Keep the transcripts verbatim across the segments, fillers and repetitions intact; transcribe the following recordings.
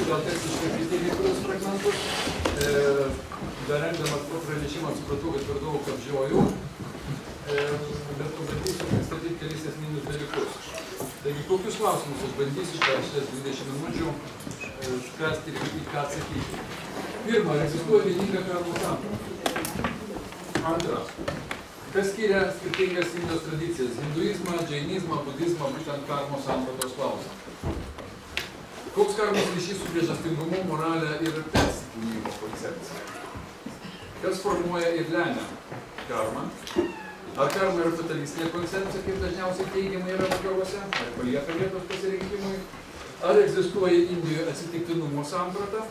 gal teks iškarpyti kurios fragmentus. Dar rengdamas to pranešimą supratau, kad per daug apžiojau, bet pabandysiu pristatyti kelis esminius dalykus. Taigi, kokius klausimus aš bandysiu per šias dvidešimt minučių spręsti ir į ką atsakyti. Pirma, ar egzistuoja vieninga karmos samprata? Antra, kas skiria skirtingas Indijos tradicijas? Hinduizmą, džainizmą, budizmą, būtent karmos sampratos klausimą. Koks karmos ryšys su priežastingumu, moralė ir persikūnimo koncepcija? Kas formuoja ir lemia karmą? Ar karma yra fatalistinė koncepcija, kaip dažniausiai teigiamai yra vakaruose? Ar palieka vietos pasirinkimui? Ar egzistuoja Indijoje atsitiktinumo samprata?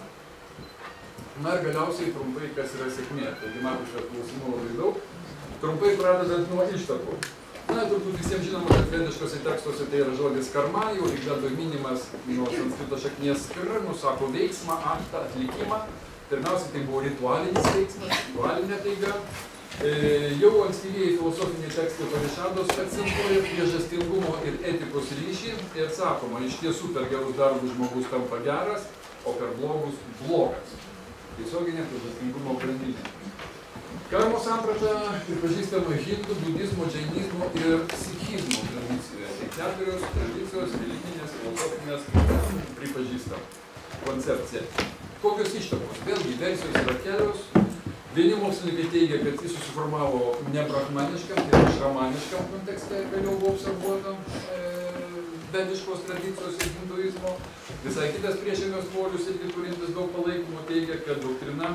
Na ir galiausiai trumpai, kas yra sėkmė. Taigi matote, klausimų labai daug. Trumpai pradedant nuo ištakų. Na, turbūt visiems žinoma, kad vediškose tekstuose tai yra žodis karma, jau Rigvedoj minimas nuo sanskrito šaknies kr, nusako veiksmą, aktą, atlikimą. Pirmiausia, tai buvo ritualinis veiksmas, ritualinė taiga. E, jau ankstyvieji filosofiniai tekstai Upanišados akcentuoja priežastingumo ir etikos ryšį ir sakoma, iš tiesų per gerus darbus žmogus tampa geras, o per blogus blogas. Tiesioginė priežastingumo grandinė. Karmos samprata pripažįstama hindų, budizmo, džainizmo ir sikhizmo tradicijoje. Tai keturios tradicijos, religinės, filosofinės pripažįsta koncepcija. Kokios ištakos? Vėlgi, versijos yra kelios. Vieni mokslininkai teigia, kad jis susiformavo ne brahmaniškam, tai yra šramaniškam kontekste, vėliau buvo observuota e, vediškos tradicijos ir hinduizmo. Visai kitas priešingas polius irgi turintis daug palaikymo teigia, kad doktrina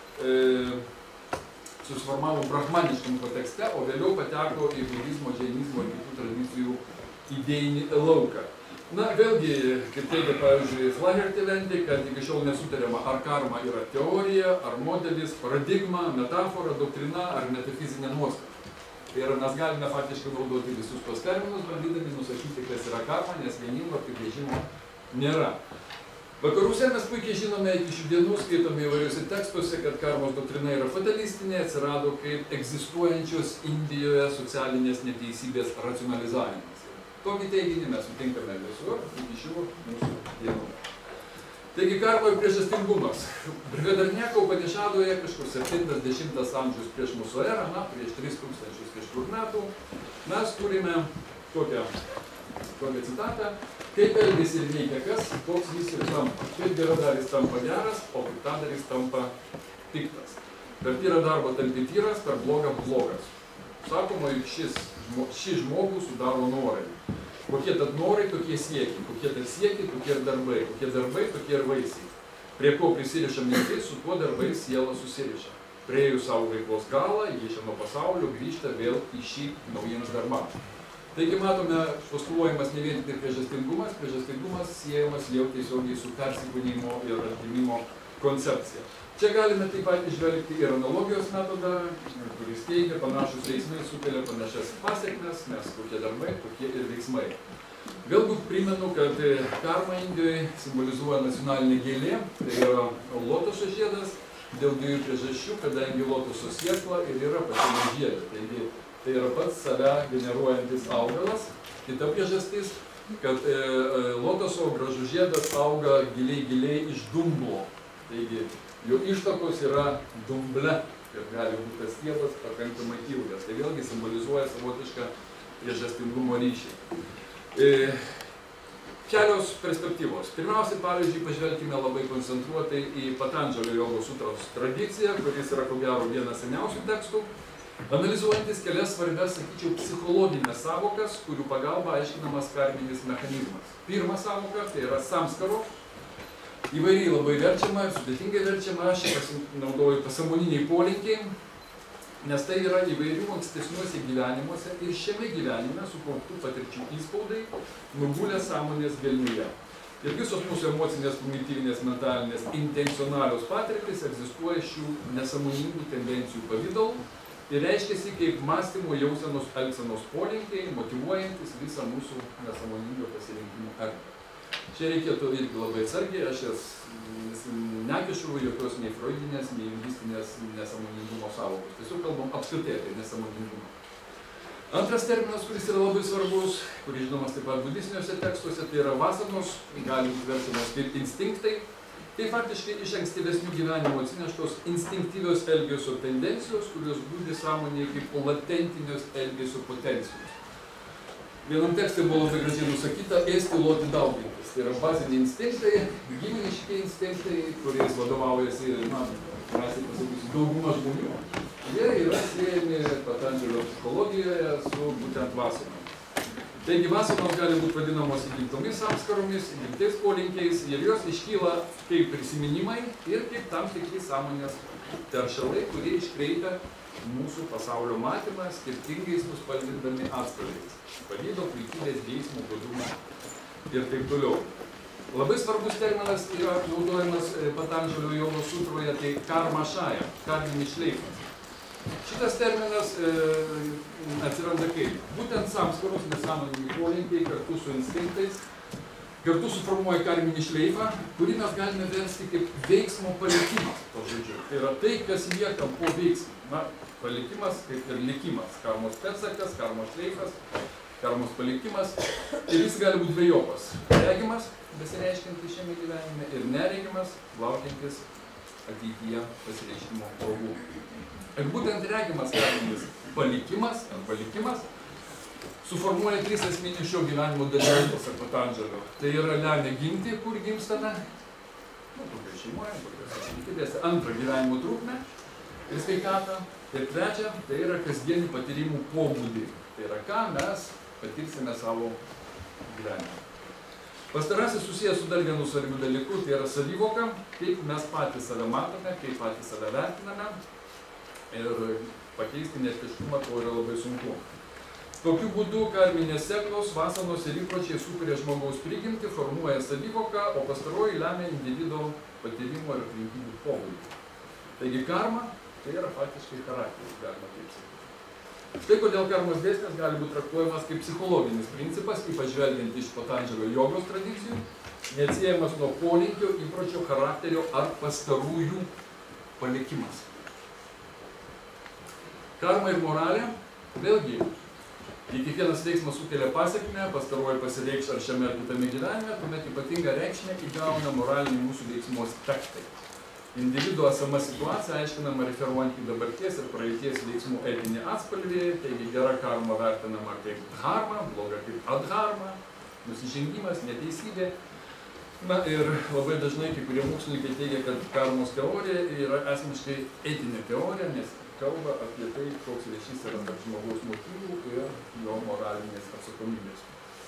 e, susiformavo brahmaniškam kontekste, o vėliau pateko į budizmo, džainizmo ir kitų tradicijų idėjinį lauką. Na, vėlgi, kaip teigia, pavyzdžiui, Flaherty, kad iki šiol nesutariama, ar karma yra teorija, ar modelis, paradigma, metafora, doktrina, ar metafizinė nuostata. Tai yra, mes galime faktiškai naudoti visus tos terminus, bandydami nusakyti, kas yra karma, nes vieningo apibrėžimo nėra. Vakaruose mes puikiai žinome, iki šių dienų skaitome įvairiuose tekstuose, kad karmos doktrina yra fatalistinė, atsirado kaip egzistuojančios Indijoje socialinės neteisybės racionalizavimas. Tokį teiginį mes sutinkame visur iki šių mūsų dienų. Taigi karma ir priežastingumas. Brihadaranyaka Upanišadoje kažkur septintas dešimtas amžius prieš mūsų erą, na, prieš tris tūkstančius kažkur metų, mes turime tokią, tokią citatą. Kaip elgesi ir veikia kas, koks jis ir tampa. Kaip geradaris tampa geras, o piktadaris tampa piktas. Per tyrą darbą tampi tyras, per blogą blogas. Sakoma, juk šis, šį žmogų sudaro norai. Kokie tad norai, tokie siekiai. Kokie tad siekiai, tokie ir darbai. Kokie darbai, tokie ir vaisiai. Prie ko prisiriša mintis, su tuo darbai siela susiriša. Priėjus savo veiklos galą, jie iš nuo pasaulio grįžta vėl į šį naujiems darbams. Taigi matome, postuluojamas ne vien tik priežastingumas, priežastingumas siejamas jau tiesiogiai su persikūnimo ir atgimimo koncepcija. Čia galime taip pat išvelgti ir analogijos metodą, kuris teigia, panašus veiksmai sukelia panašias pasiekmes, nes kokie darbai, tokie ir veiksmai. Vėlgi primenu, kad karma Indijoje simbolizuoja nacionalinė gėlė, tai yra lotoso žiedas, dėl dviejų priežasčių, kadangi lotoso sėkla ir yra pačiame žiede. Taigi, tai yra pats save generuojantis augalas. Kita priežastis, kad e, lotoso gražus žiedas auga giliai giliai iš dumblo. Taigi, jo ištakos yra dumble ir gali būti tas stiebas pakankamai ilgas. Tai vėlgi simbolizuoja savotišką priežastingumo ryšį. E, kelios perspektyvos. Pirmiausia, pavyzdžiui, pažvelkime labai koncentruotai į Patandžalio jogos sutros tradiciją, kuris yra ko gero vienas seniausių tekstų, analizuojantis kelias svarbias, sakyčiau, psichologinės savokas, kurių pagalba aiškinamas karminis mechanizmas. Pirma savoka, tai yra samskaro, įvairiai labai verčiama ir sudėtingai verčiama, aš pasinaudoju pasąmoniniai polinkiai, nes tai yra įvairių ankstesniuose gyvenimuose ir šiame gyvenime sukauptų patirčių įspaudai nugulę sąmonės gelmėje. Ir visos mūsų emocinės, kognityvinės, mentalinės, intencionalios patirtys egzistuoja šių nesąmoningų tendencijų pavydalų ir reiškiasi kaip mąstymo jausenos elgsenos polinkiai, motyvuojantis visą mūsų nesąmoningo pasirinkimų erdvę. Čia reikėtų irgi labai atsargiai, aš jas nekišu jokios nei freudinės, nei lingvistinės nesąmoningumo sąvokos. Tiesiog kalbam apskritai apie nesąmoningumą. Antras terminas, kuris yra labai svarbus, kuris žinomas taip pat budistiniuose tekstuose, tai yra vasanos, gali būti verčiamas kaip instinktai. Tai faktiškai iš ankstyvesnių gyvenimo atsineštos instinktyvios elgesio tendencijos, kurios būdi sąmonėje kaip latentinios elgesio potencijos. Vienam tekste buvo labai gražiai nusakyta ėsti, loti, daugintis. Tai yra baziniai instinktai, giminiški instinktai, kuriais vadovaujasi, na, drąsiai pasakysiu, dauguma žmonių. Jie yra siejami Patanželio psichologijoje su būtent vasanom. Taigi vasanos gali būti vadinamos įgimtomis apskaromis, įgimtais polinkiais ir jos iškyla kaip prisiminimai ir kaip tam tikri sąmonės teršalai, kurie iškreipia mūsų pasaulio matymą skirtingais nuspalvindami atspalviais. Pavydo, puikybės, geismo, godumo ir taip toliau. Labai svarbus terminas yra naudojamas Patanželio jogo sutroje, tai karma šaja, karminis šleifas. Šitas terminas e, atsiranda kaip? Būtent samskaros nesąmoningi polinkiai kartu su instinktais, kartu suformuoja karminį šleifą, kurį mes galime versti kaip veiksmo palikimas, to žodžiu. Tai yra tai, kas lieka po veiksmo. Na, palikimas kaip ir likimas. Karmos pėdsakas, karmos šleifas, karmos palikimas. Ir jis gali būti dvejopas. Regimas, besireiškiantis šiame gyvenime, ir neregimas, laukiantis ateityje pasireiškimo progų. Ir būtent regimas karminis palikimas, ar palikimas, suformuoja tris esminius šio gyvenimo dalykus, pasak Patanželio. Tai yra lemia gimti, kur gimstame, nu, tokia šeimoje, tokios atsitikybėse, antrą gyvenimo trukmę ir sveikatą. Ir trečia, tai yra kasdienių patyrimų pobūdį. Tai yra, ką mes patirsime savo gyvenime. Pastarasis susijęs su dar vienu svarbiu dalyku, tai yra savivoka, kaip mes patys save matome, kaip patys save vertiname. Ir pakeisti netiškumą to yra labai sunku. Tokiu būdu karminės seklos, vasanos ir įpročiai sukuria žmogaus prigimtį, formuoja savivoką, o pastaroji lemia individo patyrimo ir aplinkybių pobūdį. Taigi karma tai yra faktiškai charakteris, galima taip sakyti. Štai kodėl karmos dėsnis gali būti traktuojamas kaip psichologinis principas, ypač žvelgiant iš Patanželio jogos tradicijų, neatsiejamas nuo polinkio, įpročio, charakterio ar pastarųjų palikimas. Karma ir moralė, vėlgi, jei kiekvienas veiksmas sukelia pasekmę, pastaroji pasireikš ar šiame ar kitame gyvenime, tuomet ypatingą reikšmę įgauna moraliniai mūsų veiksmų aspektai. Individuo esama situacija aiškinama referuojant į dabarties ir praeities veiksmų etinį atspalvį, taigi gera karma vertinama kaip dharma, bloga kaip adharma, nusižengimas, neteisybė. Na ir labai dažnai kai kurie mokslininkai teigia, kad karmos teorija yra esmiškai etinė teorija, nes kalba apie tai, koks ryšys yra tarp žmogaus motyvų ir jo moralinės atsakomybės.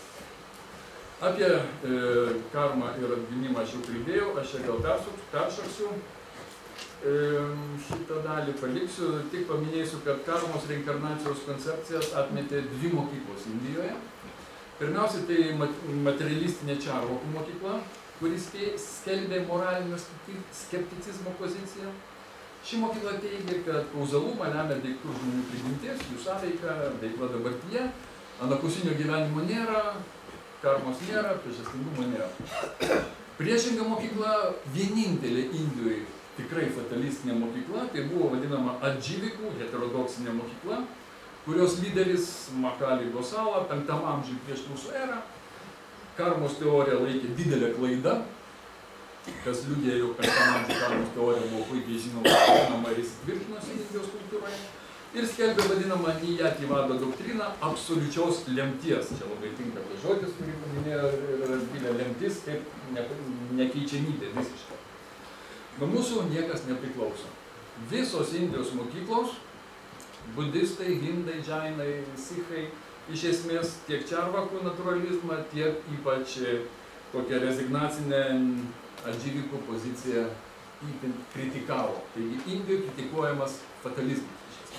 Apie e, karmą ir atgimimą aš jau kalbėjau, aš čia gal peršoksiu. E, šitą dalį paliksiu, tik paminėsiu, kad karmos reinkarnacijos koncepcijas atmetė dvi mokyklos Indijoje. Pirmiausia, tai materialistinė Čarvokų mokykla, kuris skelbė moralinio skepticizmo poziciją. Ši mokykla teigia, kad kauzalumą lemia daiktų žmonių prigimtis, jų sąveika, veikla dabartyje, anapusinio gyvenimo nėra, karmos nėra, priežastingumo nėra. Priešinga mokykla, vienintelė Indijoje tikrai fatalistinė mokykla, tai buvo vadinama adživikų, heterodoksinė mokykla, kurios lyderis Makali Gosala, penktam amžiui prieš mūsų erą, karmos teoriją laikė didelė klaida, kas liudija, jog penktam amžiui karmos teorija buvo puikiai žinoma ir įsitvirtinusi Indijos kultūroje, ir skelbė vadinamą Nijativada doktriną absoliučios lemties. Čia labai tinka tas žodis, kurį paminėjo Radvilė, lemtis kaip nekeičiamybė visiškai. Nuo mūsų niekas nepriklauso. Visos Indijos mokyklos, budistai, hindai, džainai, sikhai, iš esmės tiek čarvakų naturalizmą, tiek ypač tokią rezignacinę adživikų poziciją kritikavo. Taigi Indijoje kritikuojamas fatalizmas.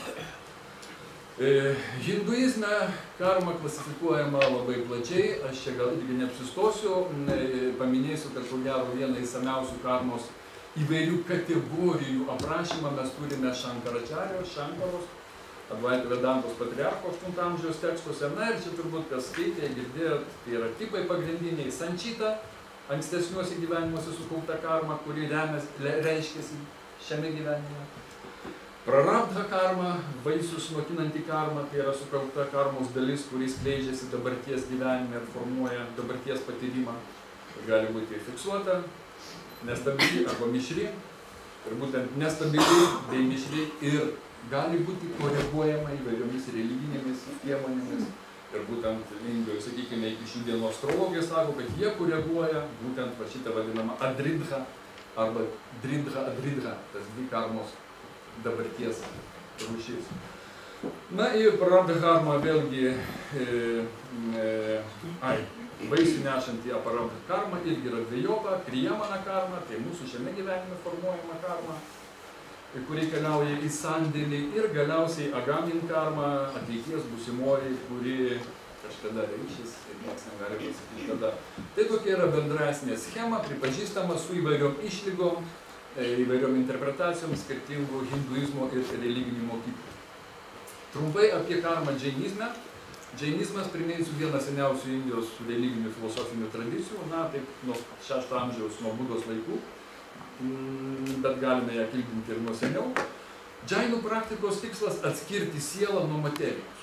E, hinduizme karma klasifikuojama labai plačiai, aš čia gal irgi neapsistosiu, paminėsiu, kad ko gero vieną įsamiausių karmos įvairių kategorijų aprašymą mes turime Šankaračarijos, Šankaros, Advaita Vedantos patriarcho aštunto amžiaus tekstuose. Na ir čia turbūt kas skaitė, girdėjo, tai yra tipai pagrindiniai sančita, ankstesniuose gyvenimuose sukaupta karma, kuri remės, reiškiasi šiame gyvenime. Prarabdha karma, vaisius nokinanti karma, tai yra sukaupta karmos dalis, kuris skleidžiasi dabarties gyvenime ir formuoja dabarties patyrimą. Gali būti fiksuota, nestabili arba mišri. Ir būtent nestabili bei mišri ir gali būti koreguojama įvairiomis religinėmis priemonėmis. Ir būtent Indijoje, sakykime, iki šių dienų astrologija sako, kad jie koreguoja būtent va šitą vadinamą adridha arba dridha adridha, tas dvi karmos dabarties rūšis. Na ir prarabdha karma vėlgi, e, e, ai, vaisių nešantį prarabdha karma irgi yra dvejopa, kriyamana karma, tai mūsų šiame gyvenime formuojama karma, kuri keliauja į sandėlį, ir galiausiai agamin karma, ateities būsimoji, kuri kažkada reikšis ir niekas negali pasakyti kada. Tai tokia yra bendrasnė schema, pripažįstama su įvairiom išlygom, įvairiom interpretacijom skirtingų hinduizmo ir religinių mokyklų. Trumpai apie karmą džainizme. Džainizmas, priminsiu, vienas seniausių Indijos religinių filosofinių tradicijų, na, taip, nuo šešto amžiaus, nuo Budos laikų, bet galime ją kildinti ir nuo seniau. Džainų praktikos tikslas atskirti sielą nuo materijos.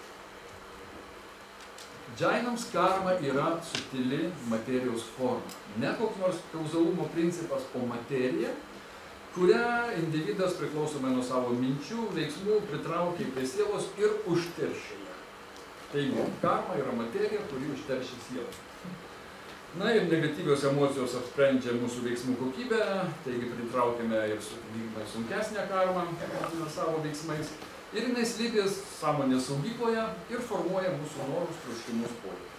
Džainams karma yra subtili materijos forma. Ne koks nors kauzalumo principas, o materija, kurią individas priklausomai nuo savo minčių, veiksmų pritraukia prie sielos ir užteršia ją. Taigi, karma yra materija, kuri užteršia sielą. Na ir negatyvios emocijos apsprendžia mūsų veiksmų kokybę, taigi pritraukiame ir sunkesnę karmą savo veiksmais. Ir jinai slypės sąmonės saugykloje ir formuoja mūsų norus, troškimus, poreikius.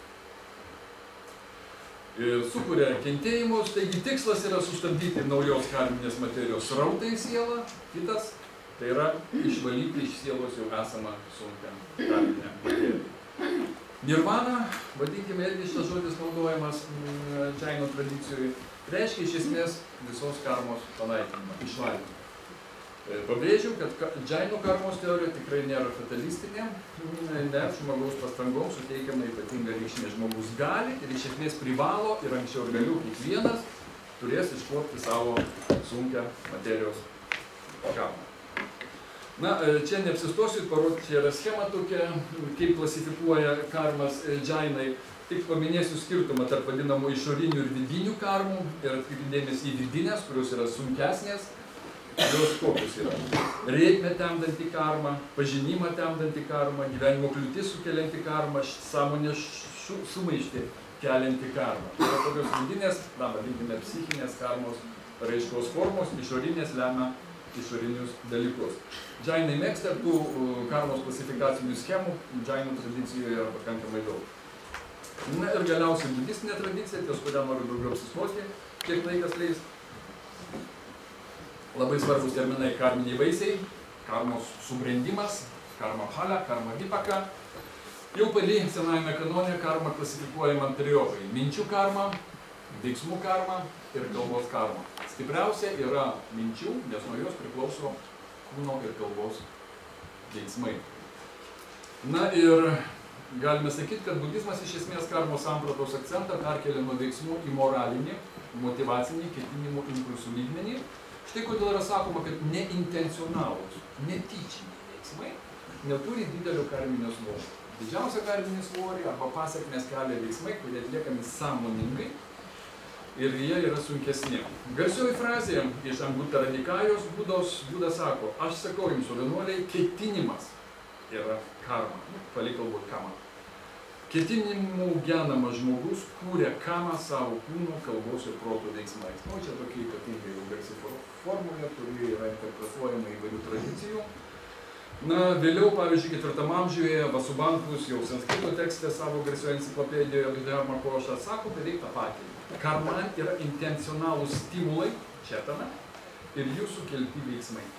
Sukuria kentėjimus, taigi tikslas yra sustabdyti naujos karminės materijos srautą į sielą, kitas tai yra išvalyti iš sielos jau esamą sunkę karminę materiją. Nirvana, vadinkime, irgi šitas žodis naudojamas džainų tradicijoje, reiškia iš esmės visos karmos panaikinimą, išvalinimą. Pabrėžiu, kad džainų karmos teorija tikrai nėra fatalistinė, ne, žmogaus pastangoms suteikiama ypatinga reikšmė. Žmogus gali ir iš esmės privalo ir anksčiau ir vėliau kiekvienas turės iškuopti savo sunkę materijos karmą. Na, čia neapsistosiu, parodyti, čia yra schema tokia, kaip klasifikuoja karmas džainai. Tik paminėsiu skirtumą tarp vadinamų išorinių ir vidinių karmų ir atkreipti dėmesį į vidinės, kurios yra sunkesnės. Jos kokios yra? Reikmę temdanti karma, pažinimą temdanti karma, gyvenimo kliūtis sukelianti karma, sąmonės sumaištį kelianti karma. Tai yra tokios vidinės, na, vadinkime, psichinės karmos raiškos formos, išorinės lemia išorinius dalykus. Džainai mėgsta tų karmos klasifikacinių schemų, džainų tradicijoje yra pakankamai daug. Na ir galiausiai budistinė tradicija, ties kurią noriu daugiau apsistoti, kiek laikas leis. Labai svarbus terminai karminiai vaisiai, karmos subrendimas, karma phala, karma vipaka. Jau pali senajame kanone karma klasifikuojama trijopai. Minčių karma, veiksmų karma ir kalbos karma. Stipriausia yra minčių, nes nuo jos priklauso kūno ir kalbos veiksmai. Na ir galime sakyti, kad budizmas iš esmės karmos sampratos akcentą perkelia nuo veiksmų į moralinį, motyvacinį, ketinimų impulsų lygmenį. Štai kodėl yra sakoma, kad neintencionalūs, netyčiniai veiksmai neturi didelio karminio svorio. Didžiausia karminį svorį arba pasekmės kelia veiksmai, kurie atliekami sąmoningai ir jie yra sunkesni. Garsioji frazė iš Anguttara Nikajos Budos, Buda sako, aš sakau jums, o vienuoliai, ketinimas yra karma, palikalbu kama. Ketinimų genamas žmogus kūrė kamą savo kūno, kalbos ir proto veiksmais. O čia tokia ypatingai jau garsi formulė, kuri yra interpretuojama įvairių tradicijų. Na, vėliau, pavyzdžiui, ketvirtam amžiuje Vasubankus jau sanskrito tekste savo garsioje enciklopedijoje Dharma Koša sako beveik tą patį. Karma yra intencionalūs stimulai, čia tame, ir jų sukelti veiksmai.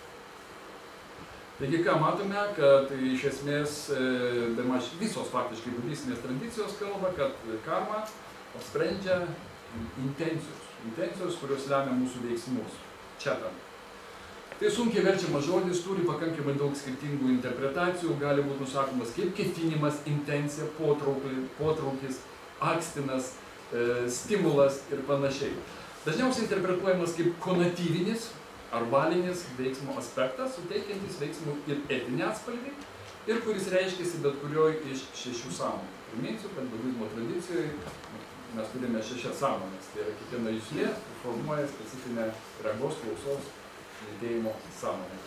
Taigi, ką matome, kad iš esmės bemaž visos faktiškai budistinės tradicijos kalba, kad karma apsprendžia intencijos. Intencijos, kurios lemia mūsų veiksmus. Čia tam. Tai sunkiai verčiamas žodis, turi pakankamai daug skirtingų interpretacijų, gali būti nusakomas kaip ketinimas, intencija, potraukis, akstinas, stimulas ir panašiai. Dažniausiai interpretuojamas kaip konatyvinis ar valinis veiksmo aspektas, suteikiantis veiksmų ir etinį atspalvį, ir kuris reiškiasi bet kurioj iš šešių sąmonų. Priminsiu, kad budizmo tradicijoje mes turime šešias sąmonės, tai yra kiekviena juslė formuoja specifinę regos, klausos, judėjimo sąmonę.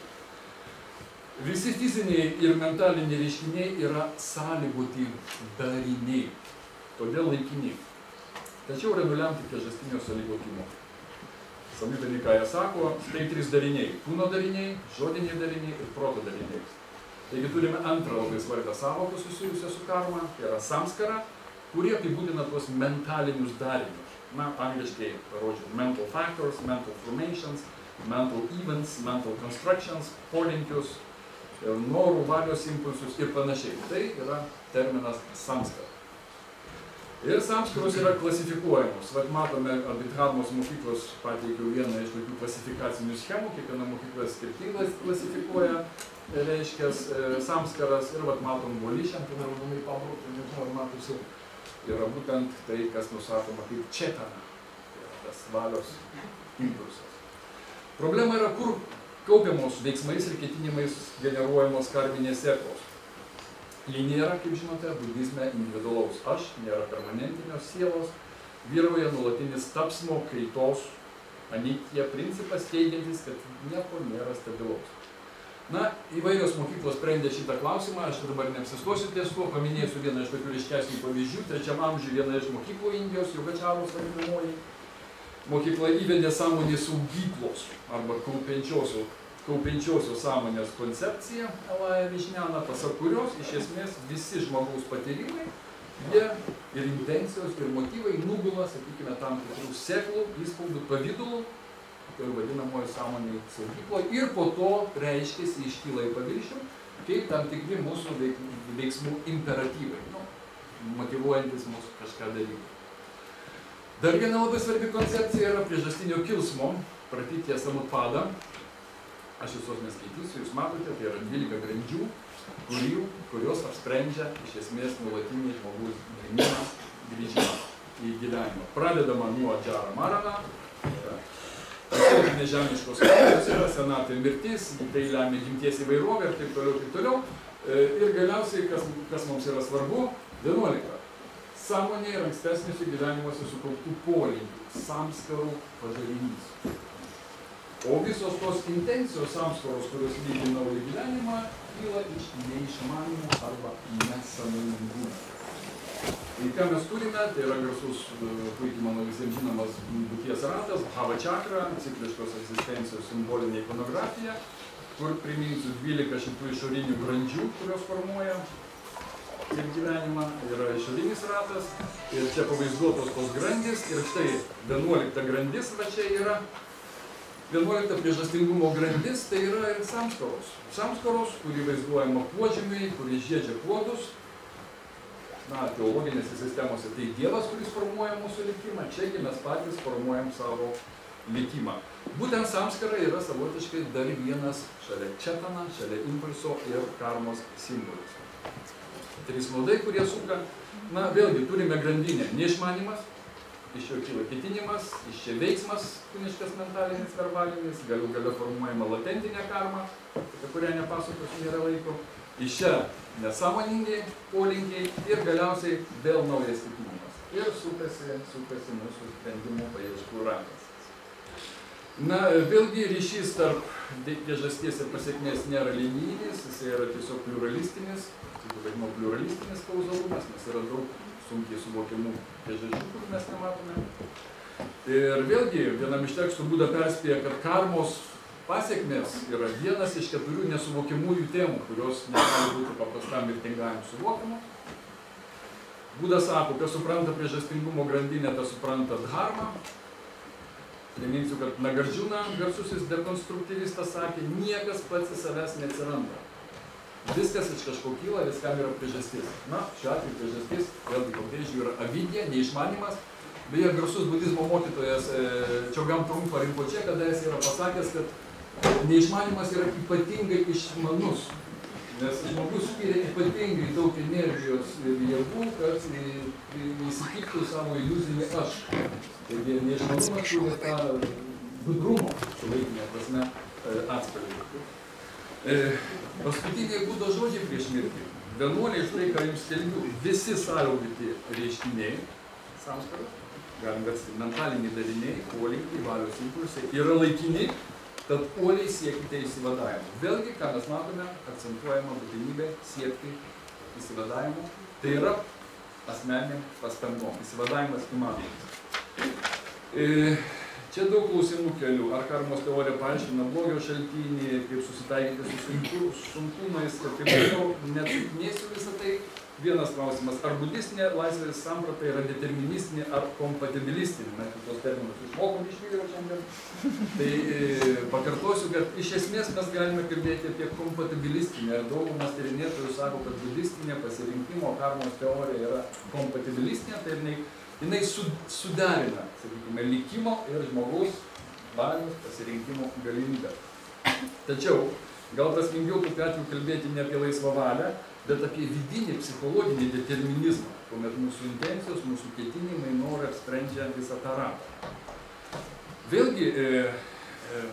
Visi fiziniai ir mentaliniai reiškiniai yra sąlygoti dariniai, todėl laikiniai. Tačiau yra nulemti priežastinio sąlygotimo. Samytiniai, ką jie sako, tai trys dariniai – kūno dariniai, žodiniai dariniai ir proto dariniai. Taigi turime antrą labai svarbią sąvoką susijusią su karma, tai yra samskara, kurie apibūdina tuos mentalinius darinius. Na, angliškai parodžiau mental factors, mental formations, mental events, mental constructions, polinkius, norų, valios impulsus ir panašiai. Tai yra terminas samskara. Ir samskaros yra klasifikuojamos. Vat matome, Abhidharmos mokyklos pateikiau vieną iš tokių klasifikacinių schemų, kiekviena mokykla skirtingai klasifikuoja, reiškia, samskaras. Ir vat matom volišiam, ten raudonai pabraukti, nežinau, ar matosi, yra būtent tai, kas nusakoma kaip četana, tas valios impulsas. Problema yra, kur kaupiamos veiksmais ir ketinimais generuojamos karminės sėklos. Jei nėra, kaip žinote, budizme individualaus aš, nėra permanentinio sielos, vyrauja nuolatinis tapsmo, kaitos, anikija principas, teigiantis, kad nieko nėra stabilaus. Na, įvairios mokyklos sprendė šitą klausimą, aš dabar neapsistosiu ties tuo, paminėsiu vieną iš tokių ryškesnių pavyzdžių. Trečiam amžiuje viena iš mokyklų Indijos, Jogačaros vadinamoji mokykla įvedė sąmonės saugyklos arba kaupiančiosios kaupiančiosios sąmonės koncepcija, Elaja Višniana, pasak kurios, iš esmės, visi žmogaus patyrimai, jie ir intencijos, ir motyvai nugula, sakykime, tam tikrų sėklų, įspaudų, pavydulų, tai vadinamoji sąmonė saugyklo, ir po to reiškiasi, iškyla į paviršių, kaip tam tikri mūsų veiksmų imperatyvai, nu, motyvuojantis mūsų kažką daryti. Dar viena labai svarbi koncepcija yra priežastinio kilsmo, pratitya samutpada. Aš visos neskaitysiu, jūs matote, tai yra dvylika grandžių, kurių, kurios apsprendžia iš esmės nuolatinį žmogaus gimimą, grįžimą į gyvenimą. Pradedama nuo džara marana, tai nežemiškos kaitos yra, senatvė mirtis, tai lemia gimties įvairovė ir taip toliau, taip toliau. Ir galiausiai, kas, kas mums yra svarbu, vienuolika. Sąmonė ir ankstesniuose gyvenimuose sukauptų polinkių, samskarų padarinys. O visos tos intencijos samskaros, kurios lydi naują gyvenimą, kyla iš neišmanymų arba nesąmoningumų. Ir ką mes turime, tai yra garsus, puikiai mano visiems žinomas būties ratas, Bhava Chakra, cikliškos egzistencijos simbolinė ikonografija, kur priminsiu dvylika šitų išorinių grandžių, kurios formuoja ir gyvenimą, yra išorinis ratas, ir čia pavaizduotos tos grandys, ir štai vienuolikta grandis, va čia yra. Vienuolikta priežastingumo grandis, tai yra ir samskaros. Samskaros, kuri vaizduojama puodžiamiai, kuri žiedžia puodus. Na, teologinėse sistemose tai Dievas, kuris formuoja mūsų likimą, čiagi mes patys formuojam savo likimą. Būtent samskara yra savotiškai dar vienas šalia četana, šalia impulso ir karmos simbolis. Trys naudai, kurie suka. Na, vėlgi turime grandinę neišmanimas, iš jo kyla ketinimas, iš čia veiksmas, kūniškas mentalinis, verbalinis, galių gale formuojama latentinė karma, apie kurią nepasakosiu, nėra laiko. Iš čia nesąmoningi polinkiai ir galiausiai vėl naujas ketinimas. Ir sukasi, sukasi mūsų sprendimų paieškų ratas. Na, vėlgi ryšys tarp priežasties ir pasekmės nėra linijinis, jis yra tiesiog pluralistinis, tai vadinamo pluralistinis kauzalumas, nes yra daug sunkiai suvokiamų priežasčių, kur mes nematome. Ir vėlgi, vienam iš tekstų Buda perspėja, kad karmos pasiekmės yra vienas iš keturių nesuvokiamųjų temų, kurios negali būti paprastam mirtingajam suvokimu. Buda sako, kas supranta priežastingumo grandinę, tas supranta dharmą. Priminsiu, kad Nagarjuna, garsusis dekonstruktyvistas, sakė, niekas pats į savęs neatsiranda. Viskas iš kažko kyla, viskam yra priežastis. Na, šiuo atveju priežastis, vėlgi pabrėžiu, yra avidija, neišmanimas. Beje, garsus budizmo mokytojas Čogam Trungpa Rinpoche, kada jis yra pasakęs, kad neišmanimas yra ypatingai išmanus. Nes žmogus skiria ypatingai daug energijos ir jėgų, kad įsikiptų savo iliuzinį aš. Taigi neišmanumas turi tą budrumo, šiuolaikinė prasme, atspalvį. Paskutiniai būdo žodžiai prieš mirtį. Vienuoliai, štai ką jums skelbiu, visi sąliaudyti reiškiniai, samskara, galim versti, mentaliniai dariniai, polinkiai, valios impulsai, yra laikini, tad uoliai siekite įsivadavimo. Vėlgi, ką mes matome, akcentuojama būtinybė siekti įsivadavimo, tai yra asmeniniam pastangom. Įsivadavimas įmanomas. E, čia daug klausimų kelių. Ar karmos teorija paaiškina blogio šaltinį, kaip susitaikyti su sunku, sunkumais ir taip toliau. Neatsakinėsiu visą tai. Vienas klausimas. Ar budistinė laisvės samprata yra deterministinė ar kompatibilistinė? Mes tos terminus išmokom iš vyriau šiandien. Tai e, pakartosiu, kad iš esmės mes galime kalbėti apie kompatibilistinę. Daugumas tyrinėtojų sako, kad budistinė pasirinkimo karmos teorija yra kompatibilistinė, tai jinai, jinai su, suderina, sakykime, likimo ir žmogaus valios pasirinkimo galimybę. Tačiau gal prasmingiau tokiu atveju kalbėti ne apie laisvą valią, bet apie vidinį psichologinį determinizmą, kuomet mūsų intencijos, mūsų ketinimai, norai apsprendžia visą tą ratą. Vėlgi, e, e,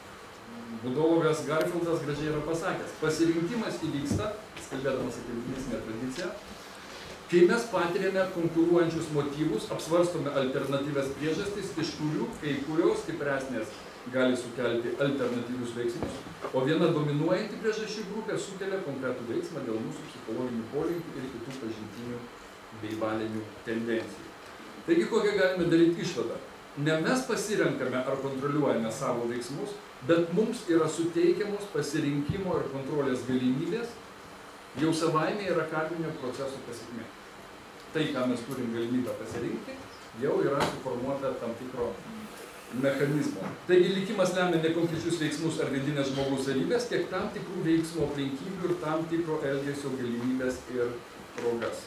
budologas Garfieldas gražiai yra pasakęs, pasirinkimas įvyksta, kalbėdamas apie budistinę tradiciją, kai mes patiriame konkuruojančius motyvus, apsvarstome alternatyvias priežastis, iš kurių kai kurios stipresnės gali sukelti alternatyvius veiksmus, o viena dominuojanti priežasčių grupė sukelia konkretų veiksmą dėl mūsų psichologinių polinkių ir kitų pažintinių bei valinių tendencijų. Taigi, kokią galime daryti išvadą? Ne mes pasirenkame ar kontroliuojame savo veiksmus, bet mums yra suteikiamos pasirinkimo ir kontrolės galimybės, jau savaime yra karminio proceso pasekmė. Tai, ką mes turim galimybę pasirinkti, jau yra suformuota tam tikro mechanizmo. Taigi likimas lemia ne konkrečius veiksmus ar vidinės žmogaus savybės, tiek tam tikrų veiksmų aplinkybių ir tam tikro elgesio galimybės ir progas.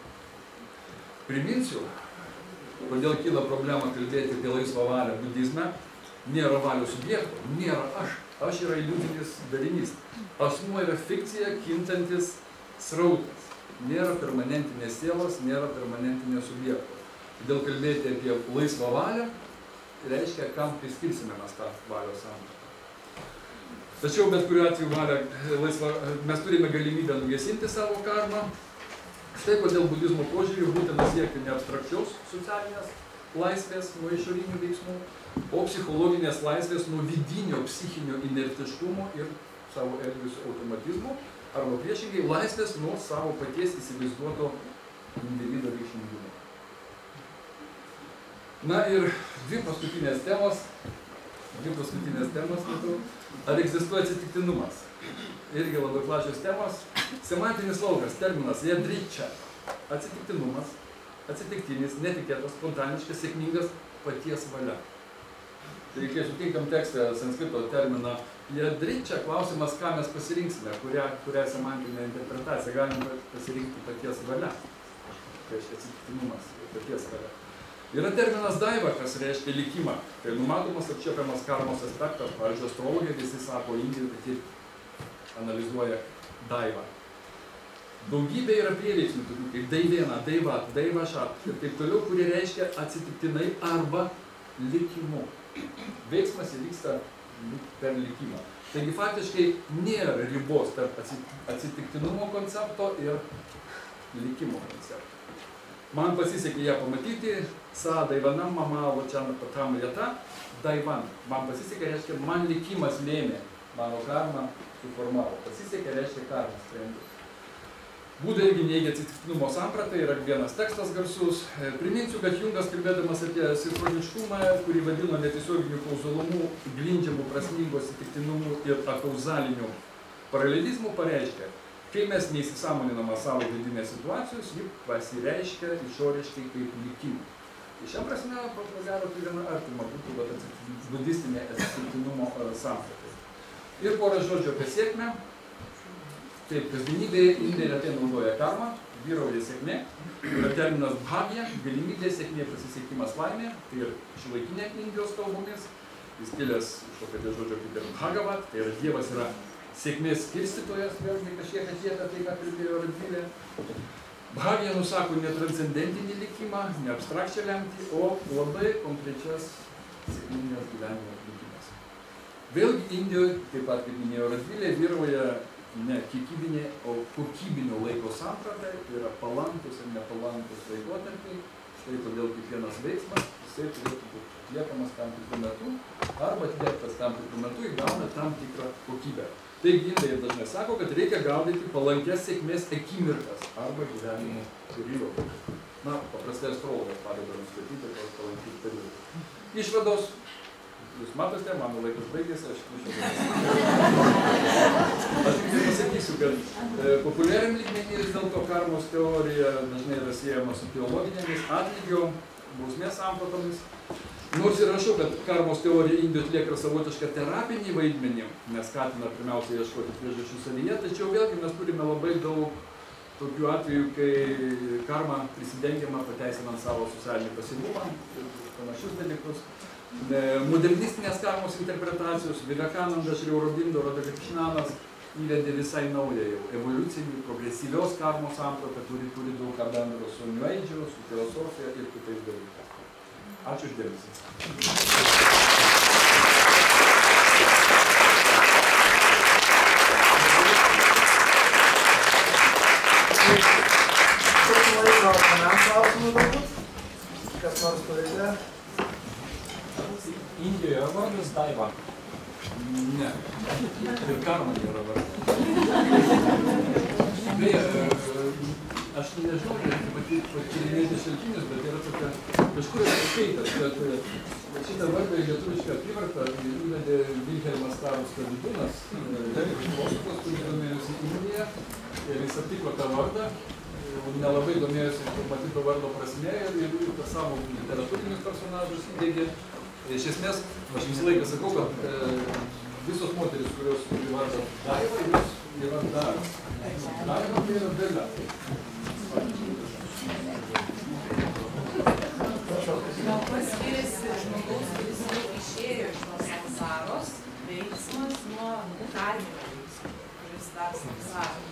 Priminsiu, kodėl kyla problema kalbėti apie laisvą valią budizme. Nėra valios subjekto, nėra aš. Aš yra iliuzinis darinys. Asmuo yra fikcija, kintantis srautas. Nėra permanentinės sielos, nėra permanentinės subjekto. Todėl kalbėti apie laisvą valią reiškia, kam priskirsime mes tą valios sampratą. Tačiau bet kuriuo atveju valia, laisva, mes turime galimybę nugesinti savo karmą. Štai kodėl budizmo požiūriu būtina siekti ne abstrakčios socialinės laisvės nuo išorinių veiksmų, o psichologinės laisvės nuo vidinio psichinio inertiškumo ir savo elgesio automatizmo, arba priešingai laisvės nuo savo paties įsivaizduoto individo reikšmingumo. Na ir dvi paskutinės temos, dvi paskutinės temos, matau, ar egzistuoja atsitiktinumas? Irgi labai plačios temos. Semantinis laukas, terminas jadričia, atsitiktinumas, atsitiktinis, netikėtas, spontaniškas, sėkmingas, paties valia. Tai kai sutinkam tekstą sanskrito terminą jadričia, klausimas, ką mes pasirinksime, kurią, kurią semantinę interpretaciją galim pasirinkti paties valia. Tai atsitiktinumas, paties valia. Yra terminas daiva, kas reiškia likimą. Tai numatomas apčiuopiamas karmos aspektas. Pavyzdžiui, astrologija visi sako, Indija, kad jie analizuoja daivą. Daugybė yra prieveiksmių, tokių kaip daivėna, daivat, daivašat ir taip toliau, kurie reiškia atsitiktinai arba likimu. Veiksmas įvyksta per likimą. Taigi faktiškai nėra ribos tarp atsitiktinumo koncepto ir likimo koncepto. Man pasisekė ją pamatyti, sa daivanam mama ločiana patam vieta, daivan. Man pasisekė, reiškia, man likimas lėmė, mano karma suformavo. Pasisekė, reiškia, karma sprendė. Būda irgi neigia atsitiktinumo sampratą, yra vienas tekstas garsus. Priminsiu, kad Jungas, kalbėdamas apie sinchroniškumą, kurį vadino netiesioginiu kauzalumu, grindžiamu prasmingu atsitiktinumu ir akauzaliniu paralelizmu, pareiškia, kai mes neįsisąmoniname savo vidinės situacijos, ji pasireiškia išoriškai kaip likimą. Iš šią prasme, ko gero, tai viena artima būtų budistinė atsitiktinumo samprata. Ir porą žodžių apie sėkmę. Taip, kasdienybėje indai retai naudoja karmą, vyrauja sėkmė. Yra terminas bhagya, galimybė, sėkmė, pasisekimas, laimė. Tai ir šiuolaikinė Indijos kalbomis. Jis kilęs iš to paties žodžio kaip ir bhagavat, tai yra Dievas yra sėkmės skirstytojas, vėlgi kažkiek atlieka tai, ką kalbėjo Radvilė. Bhagya nusako ne transcendentinį likimą, ne abstrakčią lemtį, o labai konkrečias sėkmingas gyvenimo būdas. Vėlgi Indijoje, taip pat kaip minėjo Radvilė, vyrauja ne kiekybinė, o kokybinio laiko samprata, tai yra palankus ir nepalankus laikotarpiai. Štai todėl kiekvienas veiksmas, jisai turėtų būti atliekamas tam tikrų metų, arba atliektas tam tikrų metų įgauna tam tikrą kokybę. Taigi indai dažnai sako, kad reikia gaudyti palankės sėkmės akimirkas arba gyvenimo periodų. Na, paprastai astrologas padeda nustatyti tos palankius periodus. Išvados. Jūs matote, mano laikas baigėsi, aš išvažiuoju. Aš tik pasakysiu, kad e, populiariam lygmenį vis dėlto karmos teorija dažnai yra siejama su teologinėmis atlygio, bausmės sampratomis. Nors ir rašau, kad karmos teorija Indijoje atlieka savotišką terapinį vaidmenį, nes skatina pirmiausia ieškoti priežasčių savyje, tačiau vėlgi mes turime labai daug tokių atvejų, kai karma prisidengiama pateisinant savo socialinį pasyvumą ir panašius dalykus. Modernistinės karmos interpretacijos, Vivekananda, Šri Aurobindo, Radhakrišnanas įvedė visai naują jau evoliucinį, progresyvios karmos sampratą, kuri turi daug ką bendro su New Age, su filosofija ir kitais dalykais. Ačiū uždėmesį. Kas nors turite? Indijoje vardas Daiva. Ne. Ir karma nėra vardas. Beje, aš nežinau, kaip patyrinėti šaltinius, bet yra tokia, kažkur esu skaitęs, kad šitą vardą į lietuvišką apyvartą įvedė Vilhelmas Taras Kavidinas, filosofas, kuris domėjosi Indiją, ir jis aptiko tą vardą, nelabai domėjosi informatyvo vardo prasme ir per savo literatūrinius personažus įdėgė. Iš esmės, aš visą laiką sakau, kad e, visos moteris, kurios turi vardą Daiva, jos yra Dara. Daiva tai yra Dalia. Gal kuo skiriasi žmogaus, kuris jau išėjo iš tos samsaros veiksmas nuo karminio veiksmo, kuris dar samsaro.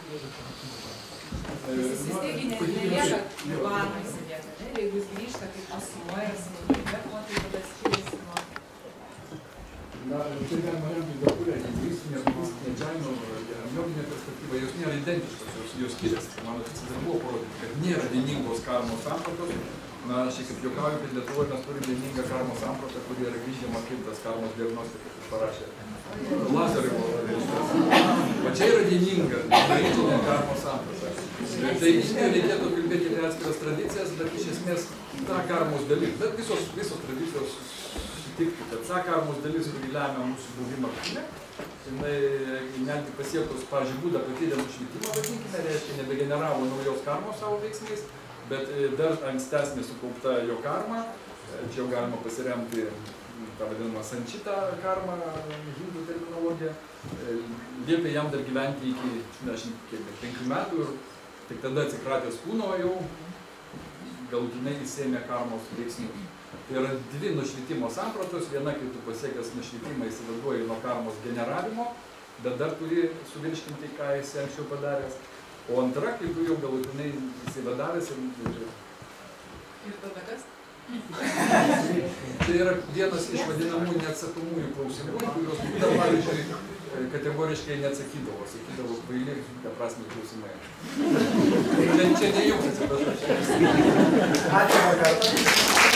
Jis vis tiek nelieka nirvanoj sėdėti, ne? Ir jeigu jis grįžta kaip asmuo ir asmenybė, kuo tai tada skiriasi nuo... Na, čia galima remti bet kurią hinduistinę, budistinę, džaino, joginę perspektyvą, jos nėra identiškos, jos, jos skiriasi. Mano tikslas ir buvo parodyti, kad nėra vieningos karmos sampratos. Na, aš kaip juokauju, kad Lietuvoje mes turime vieningą karmos sampratą, kuri yra grįždama kaip tas karmos diagnostika, kaip parašė Lazarevo reiškas. O čia yra vieninga, vieninga karmos samprata. Tai iš tikrųjų reikėtų kalbėti apie atskiras tradicijas, bet iš esmės ta karmos dalis, bet visos, visos tradicijos sutiktų, kad ta karmos dalis, kuri lemia mūsų buvimą kūne, jinai netgi pasiekus, pavyzdžiui, būdą patyrę nušvitimą, vadinkime, reiškia, nebegeneravo naujos karmos savo veiksmais, bet dar ankstesnė sukaupta jo karma, čia jau galima pasiremti tą vadinamą sančitą karmą, hindų terminologiją, liepė jam dar gyventi iki šešiasdešimt penkių metų ir tik tada atsikratęs kūno jau galutinai įsėmė karmos veiksmus. Tai yra dvi nušvitimo sampratos, viena, kai tu pasiekęs nušvitimą įsivaduoji nuo karmos generavimo, bet dar turi suvirškinti, ką jis anksčiau padaręs. O antra, kai tu jau galutinai įsivadavęs ir... Ir tada kas? Tai yra vienas iš vadinamų neatsakomųjų klausimų, kurios būtų, pavyzdžiui, kategoriškai neatsakydavo, sakydavo kvaili beprasmiai klausimai. Tai čia ne jums atsiprašau. Ačiū, Vakarą.